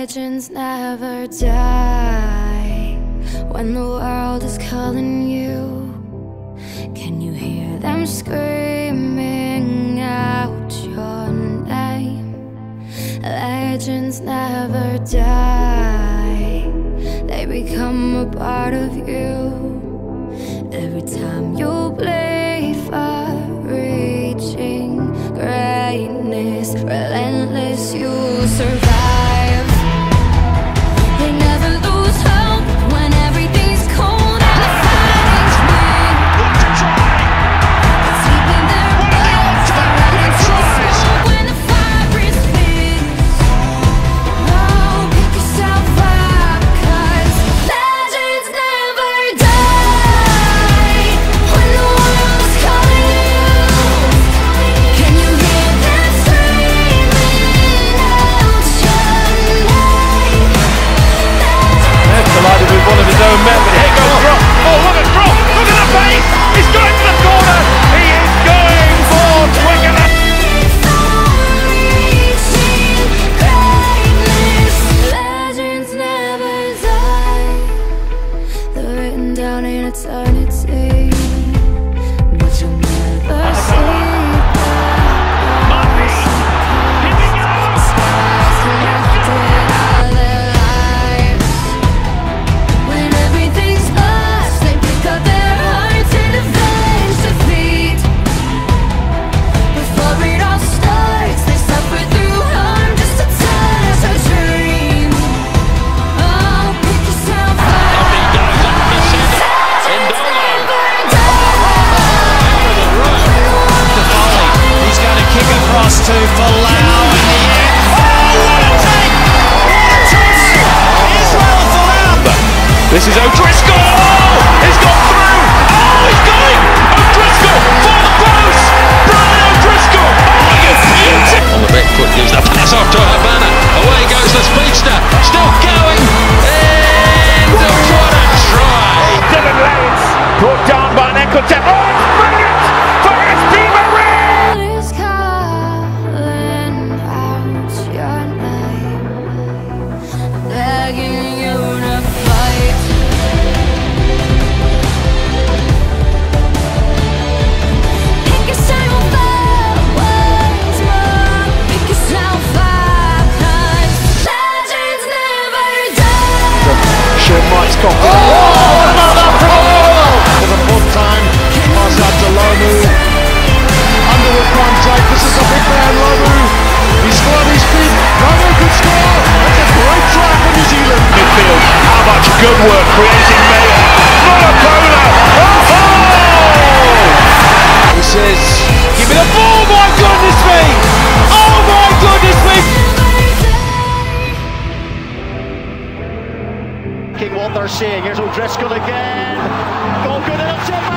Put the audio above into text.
Legends never die. When the world is calling you, can you hear them screaming out your name? Legends never die. They become a part of you. Every time you bleed for reaching greatness, relentless, you survive. They never lose hope when everything's cold and the fighting's win. What a try! Sleep in their beds, they're running to smoke when the fire is thin. Oh, pick yourself up, 'cause legends never die. When the world's calling you, can you hear them screaming out your name? That's delighted with one of his own men, but here goes drop. Oh, what a drop! Look at the pace! He's going to the corner! He is going for Twickenham! Legends never die. They're written down in eternity, but you'll never see Murphy! Here we go! stars connected all their lives. When everything's lost, they pick up their hearts and avenge defeat. Before it all starts, they suffer through harm just to touch a dream. Oh, pick yourself up. He's going to kick across to Folau in the end. Oh, what a take! What a toss! Israel Folau! This is O'Driscoll! He's gone through! Oh, he's going! O'Driscoll for the post! Brian O'Driscoll! Oh, you beauty! On the back foot, gives the pass off to Havana. Away goes the speedster. Still going. And what a try! Dylan Lance brought down by Nekotep. Oh, it's brilliant for SP Marine! Is calling out your name, begging you to fight. Pick yourself up once more. Pick yourself up, 'cause legends never die. Sean Mike's got it. Oh, another goal! For the fourth time, pass out to Lomu. Under the front take, this is a big man, Lomu. He's still on his feet. Lomu could score. It's a great try for New Zealand. Midfield. How much good work creating mayhem. Vunipola! Oh! He says, give me the ball, my goodness me! Oh my goodness me! What they're seeing. Here's O'Driscoll again. Goal good enough.